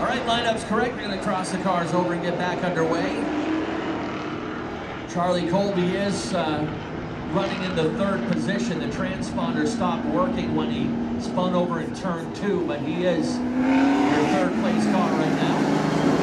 All right, lineup's correct. We're going to cross the cars over and get back underway. Charlie Colby is running in the third position. The transponder stopped working when he spun over in turn 2, but he is your third place car right now.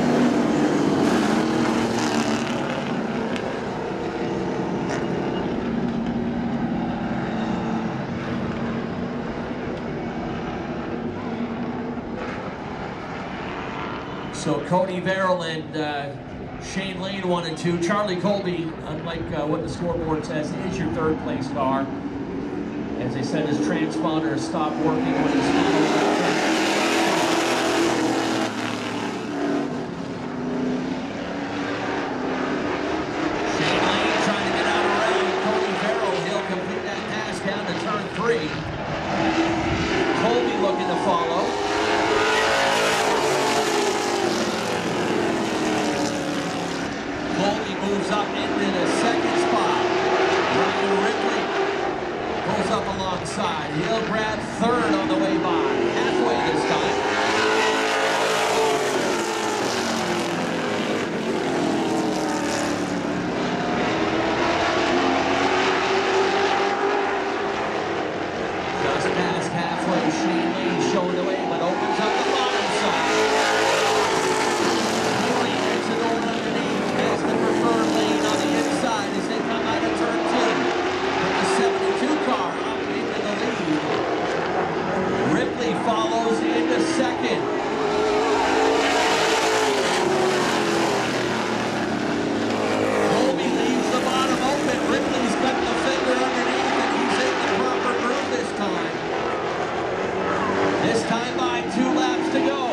So Cody Verrill and Shane Lane 1 and 2. Charlie Colby, unlike what the scoreboard says, is your third place car. As I said, his transponder stopped working when he spun over. Shane Lane trying to get out around Cody Verrill. He'll complete that pass down to turn 3. Colby looking to follow. Colby moves up into the second spot. Ryan Ripley pulls up alongside. He'll grab third on the way by. Halfway this time. Just past halfway, Shane Lane showing the way, but opens up the bottom side. The preferred lane on the inside as they come out of turn 2. With the 72 car up into the lead. Ripley follows into second. Colby leaves the bottom open. Ripley's got the finger underneath and he's in the proper groove this time. This time by 2 laps to go.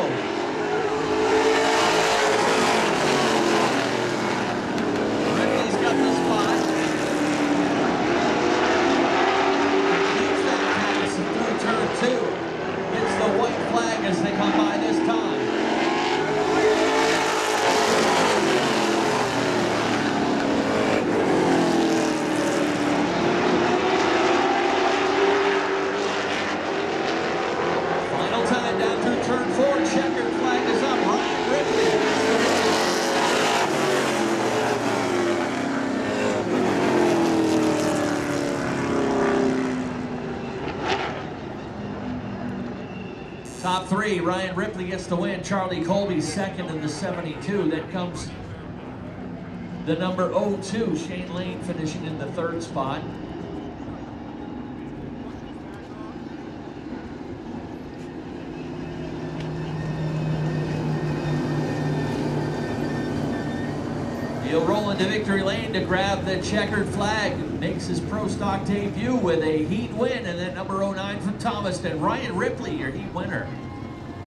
As they come by this time. Final time down through turn 4. Checkered flag is up. Ryan Ripley. Top 3, Ryan Ripley gets the win. Charlie Colby second in the 72. Then comes the number 02, Shane Lane finishing in the third spot. He'll roll into victory lane to grab the checkered flag. Makes his Pro Stock debut with a heat win. And then number 09 from Thomaston, Ryan Ripley, your heat winner.